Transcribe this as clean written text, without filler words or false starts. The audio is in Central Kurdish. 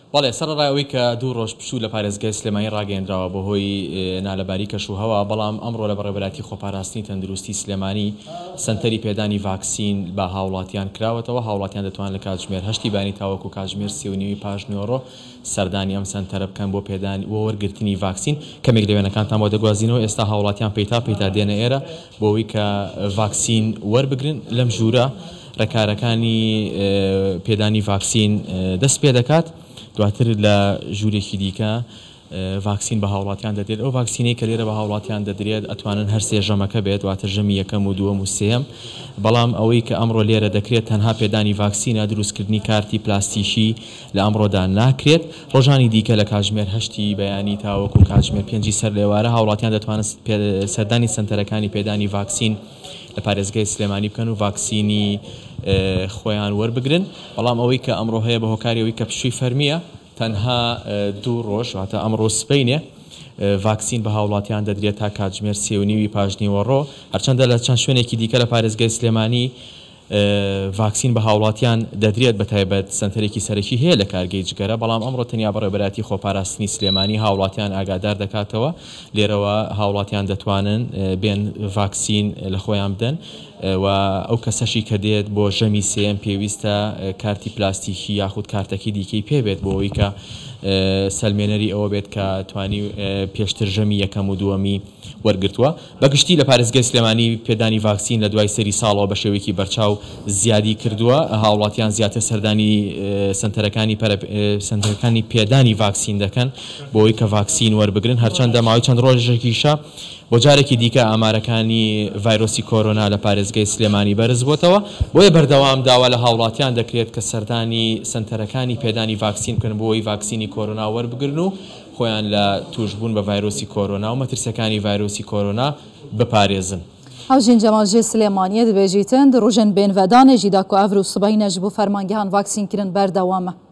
بەڵێ سەرڕایەوەی کە دوو ڕۆژ پشوو لە پارێزگای سلێمانی ڕاگەیەندراوە بەهۆی نالەباری کەشوهەوا، بەڵام ئەمڕۆ لە بەڕێوەبەراتی خۆپاراستنی تەندروستی سلێمانی سەنتەری پێدانی ڤاکسین بە هاوڵاتیان کراوەتەوە. هاوڵاتیان دەتوانن لە کاتژمێر 8 بانی تاوەکو کاتژمێر 3:30 پاش نیۆڕۆ سەردانی ئەم سەنتەرە بکەن بۆ پێدانی و وەرگرتنی ڤاکسین. کەمێک لەوێنەکانتان بۆ دەگوازینەوە. ئێستا هاوڵاتیان پەیتا دێنە ئێرە بۆەوەی کە ڤاکسین وەربگرن. لەم ژوورە ڕێکارەکانی پێدانی ڤاکسین دەست پێ دەکات. دواتر لە ژوورێکی دیکە ڤاکسین بە هاوڵاتیان دەدرێت. ئەو ڤاکسینەی کە لێرە بە هاوڵاتیان دەدرێت ئەتوانن هەر سێ ژەمەکە بێت، دواتر ژەمی یەکەم و دووەم و سێم. بەڵام ئەوەی کە ئەمڕۆ لێرە دەکرێت تەنها پێدانی ڤاکسینە، دروستکردنی کارتی پلاستیشی لە ئەمڕۆدا ناکرێت. ڕۆژانی دیکە لە کاتژمێر 8 بەیانی تاوەکو کاتژمێر 5 سەر لێوارە هاوڵاتیان دەتوانن سەردانی سەنتەرەکانی پێدانی ڤاکسین لە پارێزگای سلێمانی بکەن و ڤاکسینی خۆیان وەربگرن. بەڵام ئەوەی کە ئەمڕۆ هەیە بە هۆکاریەوەی کە پشووی فەرمیە تەنها دوو ڕۆژ واتە ئەمڕۆ سبەینێ ڤاکسین بە هاوڵاتیان دەدرێت تا کاتژمێر 3:30 پاش نیوەڕۆ. هەرچەندە لە چەند شوێنێکی دیکە لە پارێزگای سلێمانی ڤاکسین بە هاوڵاتیان دەدرێت، بە تایبەت سنتەرێکی سەرەکی هەیە لە کارگەی جگەرە. بەڵام ئەمڕۆ تەنیا بەڕێوەبەراتی خۆپاراستنی سلێمانی هاوڵاتیان ئاگادار دەکاتەوە لێرەوە هاوڵاتیان دەتوانن بێن ڤاکسین لە خۆیان بدەن و ئەو کەسەشی کە دێت بۆ ژەمی سێم پێویستە کارتی پلاستیکی یاخود کارتەکی دیکەی پێبێت بۆ ئەوەی کە سەلمێنەری ئەوە بێت کە توانی پێشتر ژەمی یەکەم و دووەمی وەرگرتووە. بەگشتی لە پارێزگای سلێمانی پێدانی ڤاکسین لە دوای سەری ساڵەوە بە شێوەیەکی بەرچاو زیادی کردووە. هاوڵاتیان زیاتر سەردانی سەنتەرەکانی پێدانی ڤاکسین دەکەن بۆ ئەوەی کە ڤاکسین وەربگرن. هەرچەندە ماوەی چەند ڕۆژێکیشە بۆ جارێکی دیکە ئامارەکانی ڤایرۆسی کۆرۆنا لە پارێزگای سلێمانی بەرز بووتەوە. بۆیە بەردەوام داوا لە هاوڵاتیان دەکرێت کە سەردانی سەنتەرەکانی پێدانی ڤاکسین بکەن بۆ ئەوەی ڤاکسینی کۆرۆنا وەربگرن و خۆیان لە توشبوون بە ڤایرۆسی کۆرۆنا و مەترسەکانی ڤایرۆسی کۆرۆنا بپارێزن. هاوژین جەماڵجێ سلێمانیە دەبێژیتن ڕۆژن بێنڤەدانێژی داکو ئەڤر و سبەینەژ بۆ فەرمانگەهان ڤاکسینکردن بەردەوامە.